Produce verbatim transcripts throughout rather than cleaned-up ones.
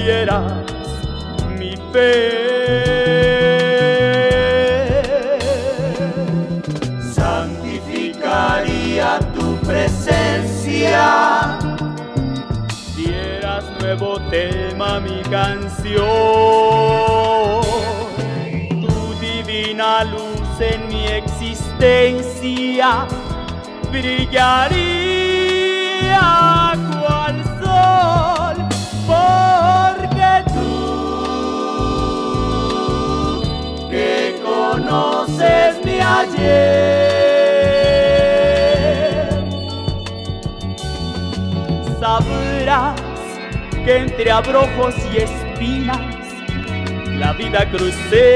tuvieras mi fe. Santificaría tu presencia, dieras nuevo tema a mi canción. Tu divina luz en mi existencia brillaría cual sol, porque tú, que conoces mi ayer, sabrás que entre abrojos y espinas la vida crucé.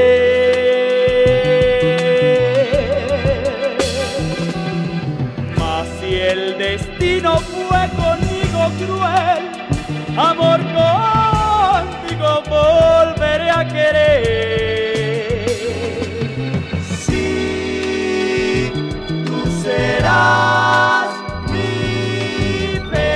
Mas si el destino fue conmigo cruel, amor, contigo volveré a querer. sí, tú serás mi fe.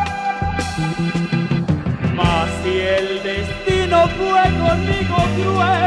Mas si el destino fue conmigo cruel,